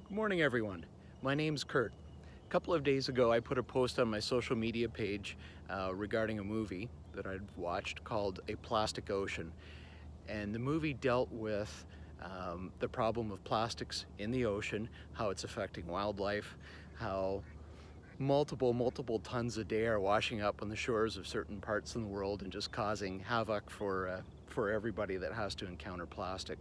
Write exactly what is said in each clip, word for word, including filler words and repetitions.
Good morning, everyone. My name's Kurt. A couple of days ago, I put a post on my social media page uh, regarding a movie that I'd watched called A Plastic Ocean. And the movie dealt with um, the problem of plastics in the ocean, how it's affecting wildlife, how multiple, multiple tons a day are washing up on the shores of certain parts in the world and just causing havoc for, uh, for everybody that has to encounter plastic.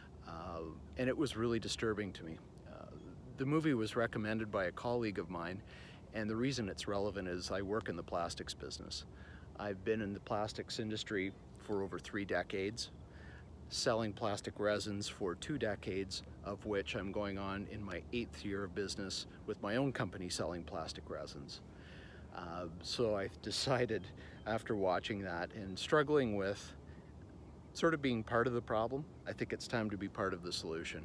Uh, and it was really disturbing to me. The movie was recommended by a colleague of mine, and the reason it's relevant is I work in the plastics business. I've been in the plastics industry for over three decades, selling plastic resins for two decades, of which I'm going on in my eighth year of business with my own company selling plastic resins. Uh, so I decided after watching that and struggling with sort of being part of the problem, I think it's time to be part of the solution.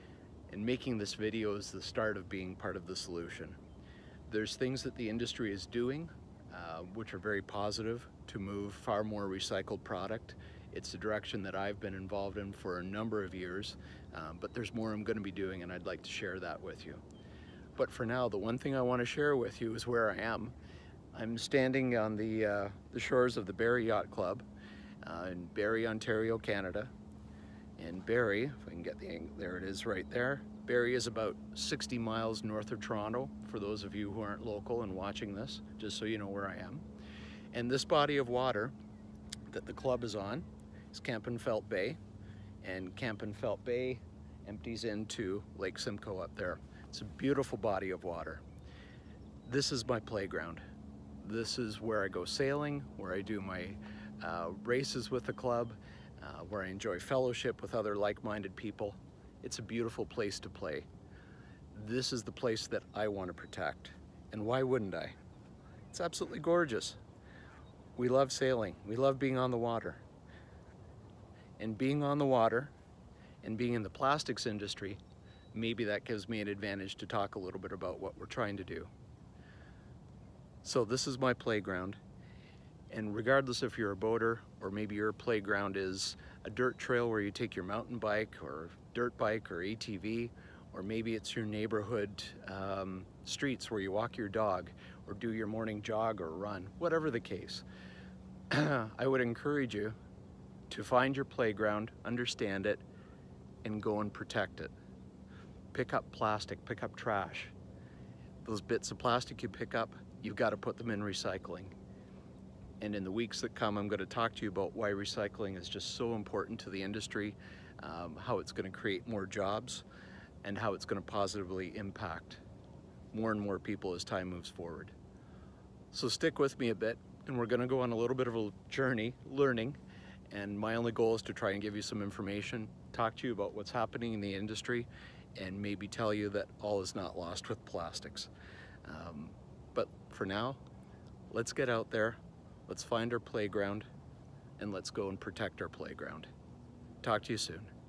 And making this video is the start of being part of the solution. There's things that the industry is doing uh, which are very positive to move far more recycled product. It's the direction that I've been involved in for a number of years, um, but there's more I'm going to be doing, and I'd like to share that with you. But for now, the one thing I want to share with you is where I am. I'm standing on the, uh, the shores of the Barrie Yacht Club uh, in Barrie, Ontario, Canada. And Barrie, if I can get the, there it is right there. Barrie is about sixty miles north of Toronto, for those of you who aren't local and watching this, just so you know where I am. And this body of water that the club is on is Kempenfelt Bay, and Kempenfelt Bay empties into Lake Simcoe up there. It's a beautiful body of water. This is my playground. This is where I go sailing, where I do my uh, races with the club, Uh, where I enjoy fellowship with other like-minded people. It's a beautiful place to play. This is the place that I want to protect. And why wouldn't I? It's absolutely gorgeous. We love sailing. We love being on the water. And being on the water and being in the plastics industry, maybe that gives me an advantage to talk a little bit about what we're trying to do. So this is my playground. And regardless if you're a boater or maybe your playground is a dirt trail where you take your mountain bike or dirt bike or A T V, or maybe it's your neighborhood um, streets where you walk your dog or do your morning jog or run, whatever the case, I would encourage you to find your playground, understand it, and go and protect it. Pick up plastic, pick up trash. Those bits of plastic you pick up, you've got to put them in recycling. And in the weeks that come, I'm going to talk to you about why recycling is just so important to the industry, um, how it's going to create more jobs, and how it's going to positively impact more and more people as time moves forward. So stick with me a bit, and we're going to go on a little bit of a journey, learning, and my only goal is to try and give you some information, talk to you about what's happening in the industry, and maybe tell you that all is not lost with plastics. Um, but for now, let's get out there. Let's find our playground, and let's go and protect our playground. Talk to you soon.